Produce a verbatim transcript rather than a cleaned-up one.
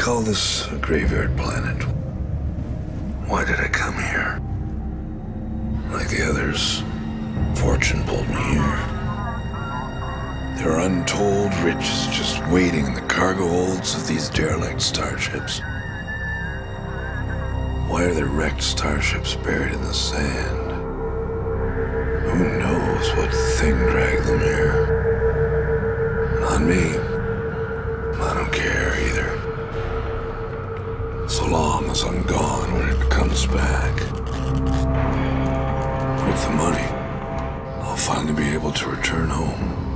call this a graveyard planet? Why did I come here? Like the others, fortune pulled me here. There are untold riches just waiting in the cargo holds of these derelict starships. Why are there wrecked starships buried in the sand? Who knows what thing dragged them here? Not me. I don't care either. So long as I'm gone when it comes back. With the money, I'll finally be able to return home.